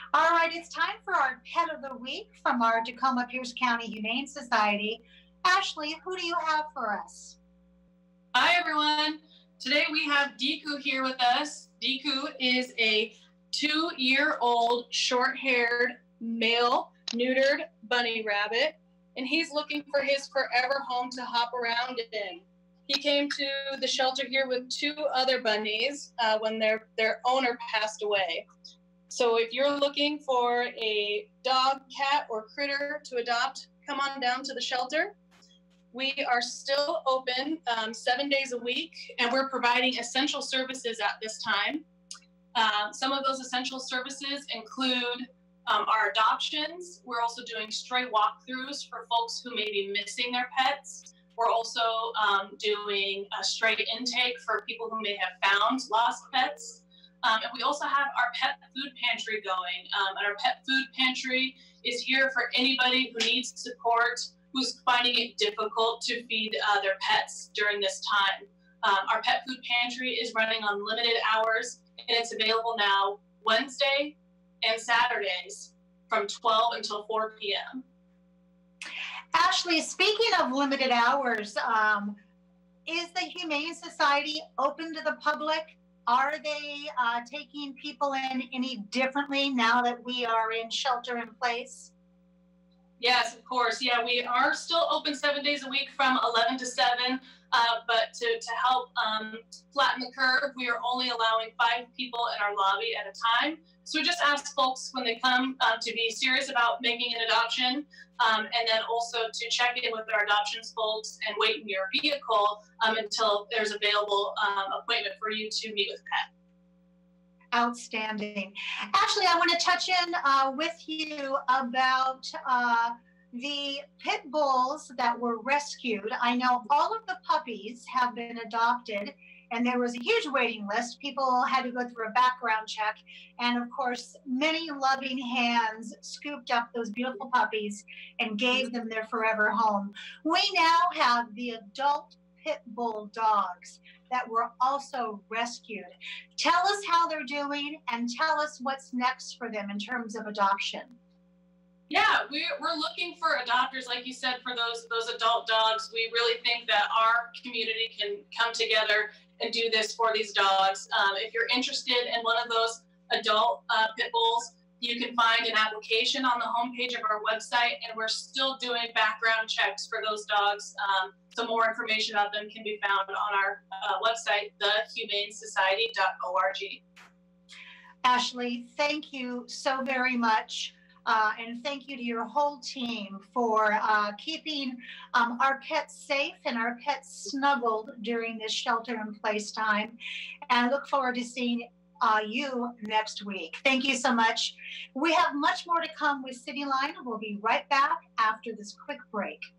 All right, it's time for our Pet of the Week from our Tacoma Pierce County Humane Society. Ashley, who do you have for us? Hi, everyone. Today we have Deku here with us. Deku is a 2-year-old short-haired male neutered bunny rabbit, and he's looking for his forever home to hop around in. He came to the shelter here with 2 other bunnies when their owner passed away. So if you're looking for a dog, cat, or critter to adopt, come on down to the shelter. We are still open 7 days a week, and we're providing essential services at this time. Some of those essential services include our adoptions. We're also doing stray walkthroughs for folks who may be missing their pets. We're also doing a stray intake for people who may have found lost pets. And we also have our pet food pantry going. And our pet food pantry is here for anybody who needs support, who's finding it difficult to feed their pets during this time. Our pet food pantry is running on limited hours, and it's available now Wednesday and Saturdays from 12 until 4 p.m. Ashley, speaking of limited hours, is the Humane Society open to the public? Are they taking people in any differently now that we are in shelter in place? Yes, of course. Yeah, we are still open 7 days a week from 11 to 7. But to help flatten the curve, we are only allowing 5 people in our lobby at a time. So we just ask folks when they come to be serious about making an adoption, and then also to check in with our adoptions folks and wait in your vehicle until there's available appointment for you to meet with a pet. Outstanding. Ashley, I want to touch in with you about the pit bulls that were rescued. I know all of the puppies have been adopted, and there was a huge waiting list. People had to go through a background check, and of course, many loving hands scooped up those beautiful puppies and gave them their forever home. We now have the adult pit bull dogs that were also rescued. Tell us how they're doing and tell us what's next for them in terms of adoption. Yeah, we're looking for adopters, like you said, for those adult dogs. We really think that our community can come together and do this for these dogs. If you're interested in one of those adult pit bulls, you can find an application on the homepage of our website, and we're still doing background checks for those dogs. So more information about them can be found on our website, thehumanesociety.org. Ashley, thank you so very much. And thank you to your whole team for keeping our pets safe and our pets snuggled during this shelter-in-place time. And I look forward to seeing you next week. Thank you so much. We have much more to come with CityLine. We'll be right back after this quick break.